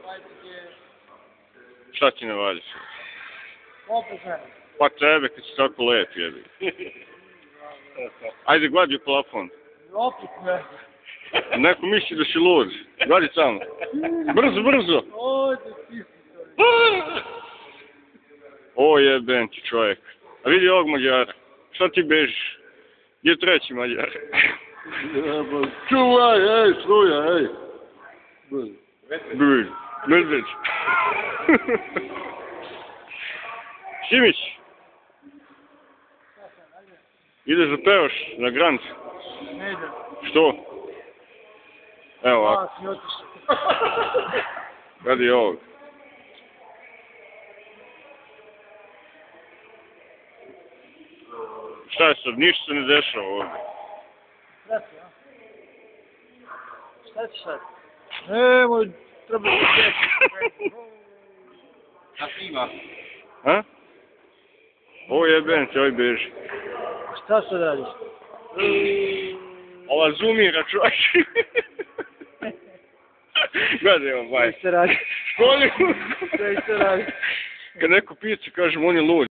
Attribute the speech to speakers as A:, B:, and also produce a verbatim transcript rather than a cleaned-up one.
A: Šta ti ne valja?
B: Opet mene.
A: Pa tebe kad si tako lep jebi. Ajde gladi u plafon.
B: Opet mene.
A: Neko misli da si lud. Gladi tamo. Brzo, brzo.
B: Ode, ti si
A: O jeben ti čovjek. A vidi ovog Mađara. Šta ti bežiš? Gdje je treći Mađar?
C: Čuvaj, ej, struja, ej.
A: Brž. Medveć. Šimić. Ideš da pevaš na Grand?
B: Ne idem.
A: Što? Evo ovako.
B: A, si otišao.
A: Gledaj ovog. Šta je sad? Ništa se ne dešava ovdje.
B: Prati, a? Šta ćeš sad? Nemoj, treba da ćeš.
C: A snima?
A: A? Ovo jeben ti, ovaj beži.
B: Šta sad radiš?
A: Ova zoomira čovjek. Gledaj on, baj.
B: Šta se radi?
A: Školju.
B: Šta se radi?
A: Kad neko pita, kažem, on je lud.